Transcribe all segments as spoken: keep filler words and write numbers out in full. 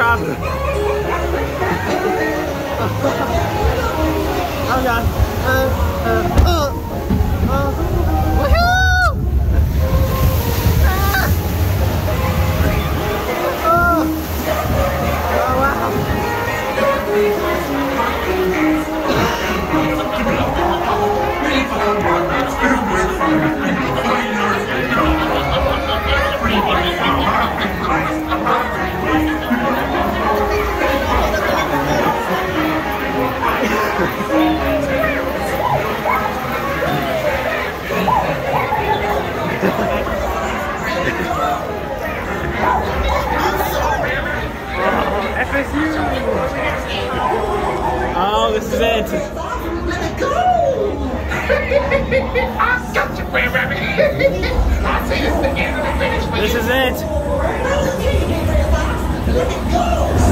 job. Oh god. Uh, uh, uh, uh, woohoo! Ah! Oh. Oh wow. F S U! Oh, this is it! Let it go! I got you, Bear Rabbit! I say this is the end of the finish for This you. is it! Let it go!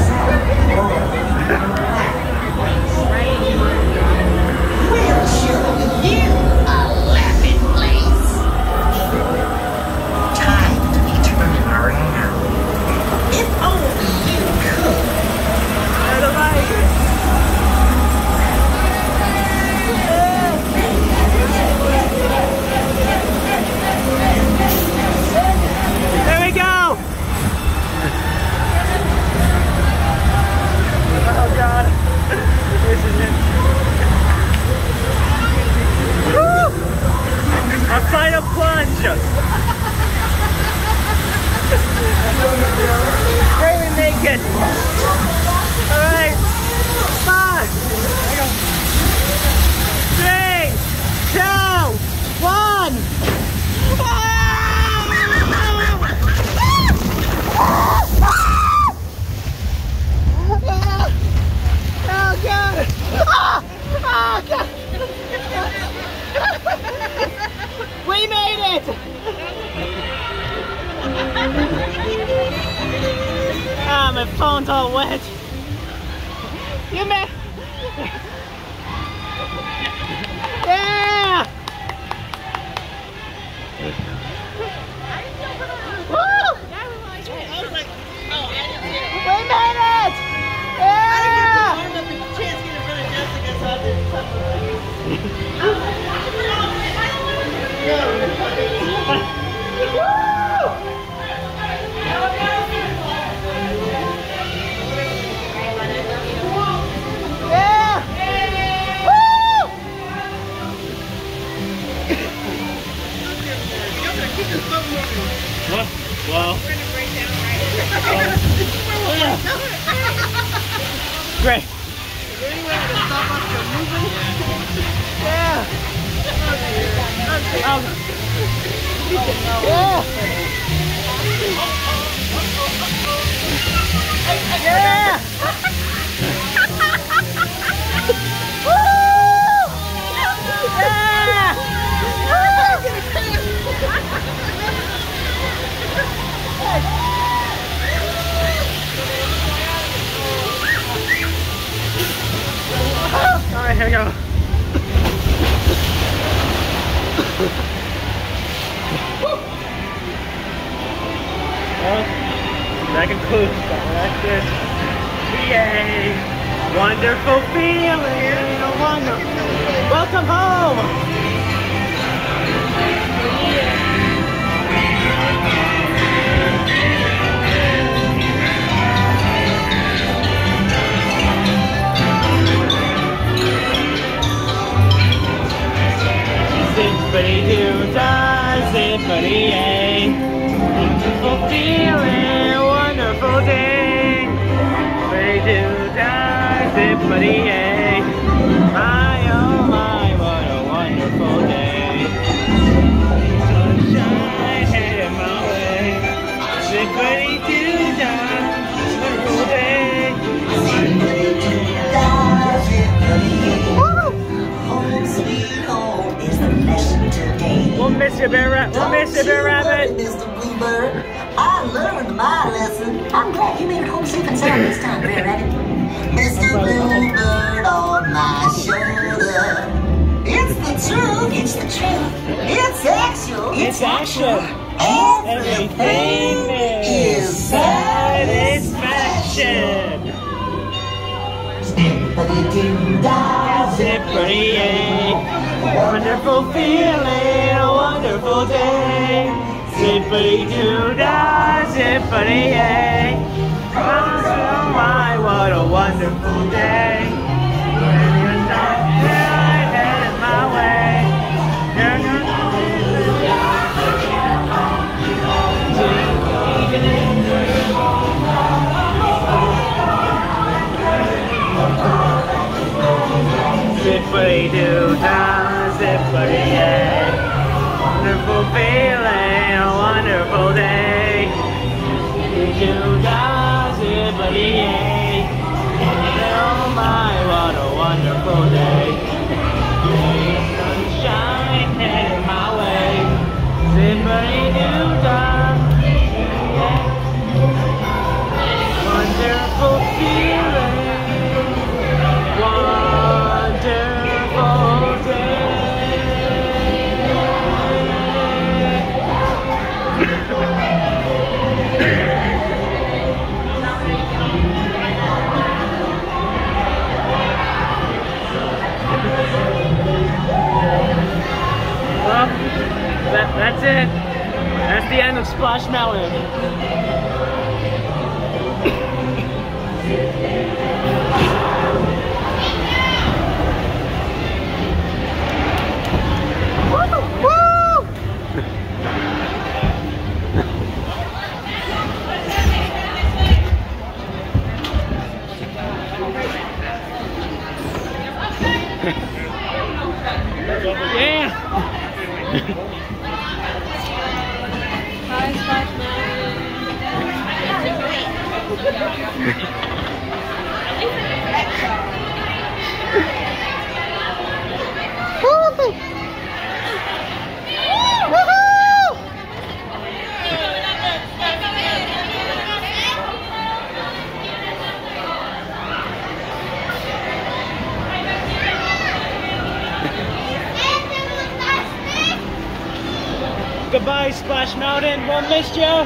We'll show you a laughing place. Time to be turning around. If only you could. I don't like it! There we go! Oh god! This is it! Woo! A final plunge! Barely make it! Alright! Five! Three! Two! One! Oh god! Oh, oh god! We made it! Ah, my phone's all wet. You made. Yeah! Woo! We made it! Yeah! Yeah! Woo! What? Well. Great. Yeah. Um, yeah. Yeah. Woo! Yeah. All right, here we go. Well, that concludes that's it. Yay! Wonderful feeling! Wonderful. Welcome home! Zippity doo dah, zippity yay. Wonderful feeling, wonderful day. Zippity doo dah, zippity yay. My oh my, what a wonderful day. Sunshine headed my way. Zippity doo dah, wonderful day. Zippity doo dah, zippity yay. Home sweet home is the lesson today. We'll miss you, Bear Rabbit. We'll miss you, Bear Rabbit. Mister Bluebird, I learned my lesson. I'm glad you made it home safe and sound this time, Bear Rabbit. Mister Bluebird on my shoulder. It's the truth. It's the truth. It's actual. It's actual. Everything is satisfaction. ocean. Zippity-doo-dah, Zippity-yay, wonderful feeling, a wonderful day. Zippity-doo-dah, zippity-yay, oh my, what a wonderful day. When you're not headed my way, you're gonna Zippity-doo-dah, zippity-yay, wonderful feeling, a wonderful day. Zippity-doo-dah, zippity-yay, oh my, what a wonderful day. Sunshine headed my way. Zippity-doo-dah, wonderful feeling. Well, that, that's it. That's the end of Splash Mountain. Yeah. Hi, Splash Goodbye, Splash Mountain. We'll miss you.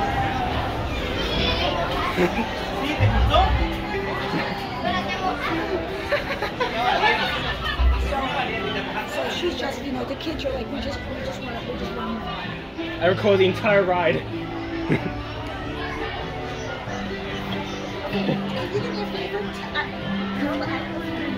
So she's just, you know, the kids are like, we just, we just want to, we just want to move on. I record the entire ride. Are you doing me a favor? I, girl, I